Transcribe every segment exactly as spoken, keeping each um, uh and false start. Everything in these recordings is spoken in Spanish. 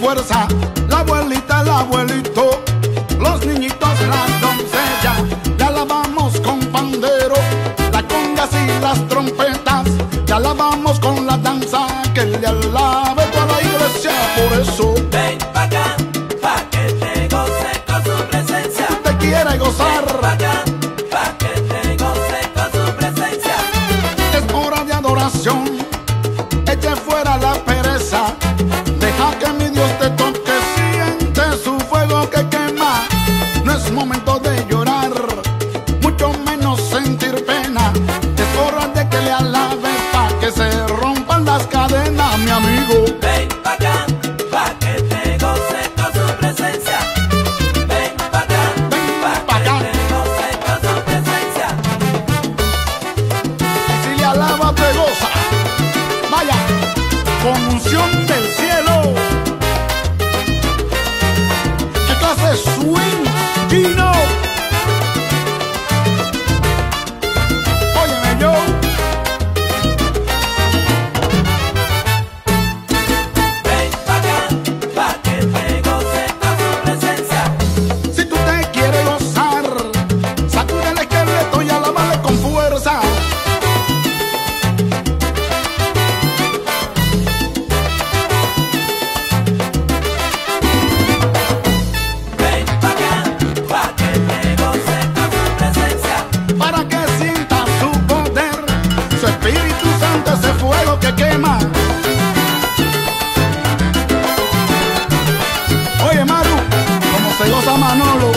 fuerza. La abuelita, el abuelito, los niñitos, las doncellas, te alabamos con pandero, las congas y las trompetas, te alabamos con la danza, que le alabe toda la iglesia. Por eso ven pa' acá, pa' que te goce con su presencia. si te quiere gozar, ven pa' acá, pa' que te goce con su presencia. es hora de adoración, eche fuera la pereza, deja que mi Dios te toque, siente su fuego que quema. No es momento de llorar, mucho menos sentir pena, es hora de que le alabes pa' que se rompan las cadenas, mi amigo. Ven pa' acá, pa' que te goce con su presencia. Ven pa' acá, Ven pa' pa' que acá. te goce con su presencia. Si le alabas te goza, vaya, con unción del cielo. ¿Qué clase de swing, Gino? Óyeme yo. Ven pa' acá, pa' que te goce con su presencia. Si tú te quieres gozar, sacude el esqueleto y alábale con fuerza. Ven pa' acá, pa' que te goce con su presencia. Para que sienta su poder, su Espíritu Santo, ese fuego que quema. Oye Maru, como se goza Manolo.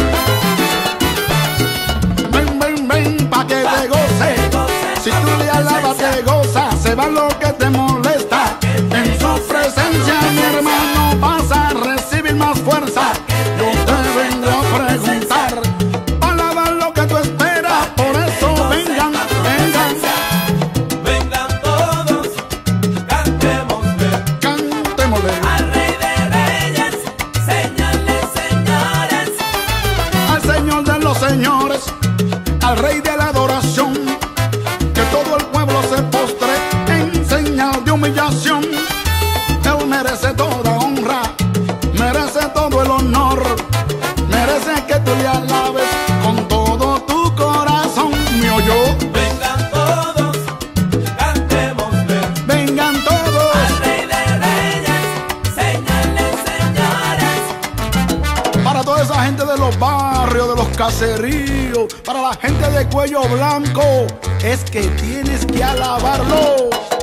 Ven, ven, ven, pa' que te goce. Si tú le alabas te goza, se va lo que te molesta. En su presencia mi hermano vas a recibir más fuerza. Yo te vengo a preguntar, alaba lo que tú esperas, por eso vengan, vengan, Vengan todos, cantémosle cantémosle al Rey de Reyes, señores, señores. al Señor de los señores, al Rey de la adoración, que todo el pueblo se postre en señal de humillación. Él merece toda honra, merece todo el honor, merece que tú le alabes con todo tu corazón, mi oyó. Vengan todos, cantémosle Vengan todos, al Rey de Reyes, señores, señores. para toda esa gente de los barrios, de los caseríos, para la gente de cuello blanco, es que tienes que alabarlo.